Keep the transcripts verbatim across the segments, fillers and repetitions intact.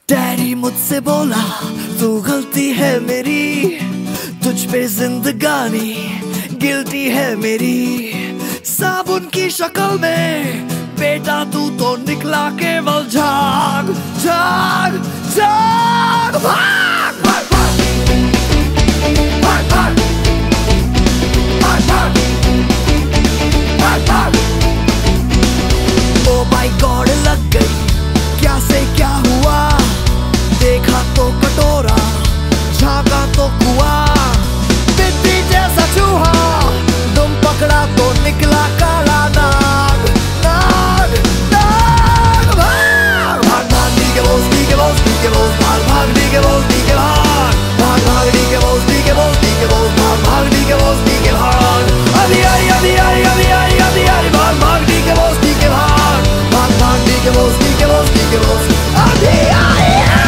Daddy मुझसे बोला तू गलती है मेरी, तुझ पे जिंदगानी गिल्टी है मेरी। साबुन की शक्ल में बेटा तू तो निकला केवल झाग झाग झाग। भाग भाग भाग भाग भाग भाग भाग भाग। ओ माय गॉड लग गई क्या से क्या हुआ, देखा तो कटोरा झांका तो कुआं। बिल्ली जैसा चूहा तुम पकड़ा तो निकला काला नाग नाग नाग। भाग भाग भाग डी के बोस डी के बोस डी के बोस भाग भाग डी के बोस डी के भाग भाग भाग डी के बोस डी के बोस डी के बोस भाग भाग डी के बोस डी के भाग। अभी आई अभी आई अभी आई अभी आई भाग भाग डी के बोस डी के भाग भाग भाग डी के बोस डी के बोस डी के बोस अभी आई।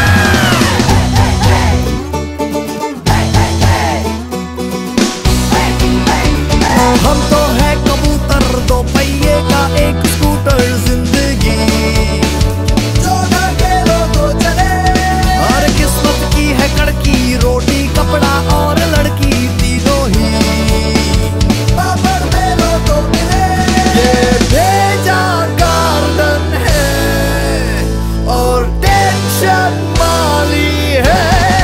हम तो है कबूतर दो पहिए का एक स्कूटर जिंदगी, जो ना खेलो तो चले। हर किस्मत की है कड़की, रोटी कपड़ा और लड़की तीनों ही पापड़ दे लो तो मिले। ये भेजा गार्डन है और टेंशन माली है।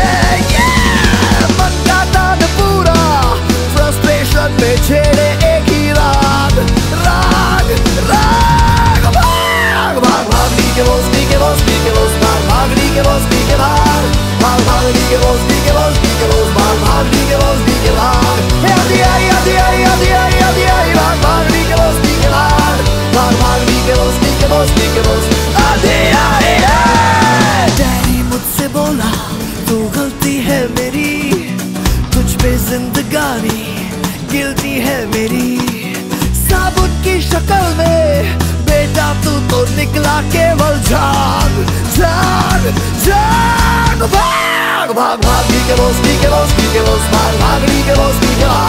मन का दाद पूरा फ्रस्ट्रेशन में छेड़े एक ही राग राग राग। भाग भाग भाग डी के बोस डी के बोस डी के बोस भाग भाग डी के बोस डी के भाग भाग भाग डी के बोस डी के बोस डी के बोस भाग भाग डी के बोस डी के भाग। आधी आई आधी आई आधी आई आधी आई भाग भाग डी के बोस डी के भाग भाग भाग डी के बोस डी के बोस डी के बोस आधी आई। डैडी मुझसे बोला तू गलती है मेरी, तुझ पे जिंदगानी गिल्टी है मेरी। साबुन की शक्ल में बेटा तू तो निकला केवल झाग झाग झाग। भाग भाग भाग डी के बोस डी के बोस डी के बोस भाग भाग डी के बोस डी के भाग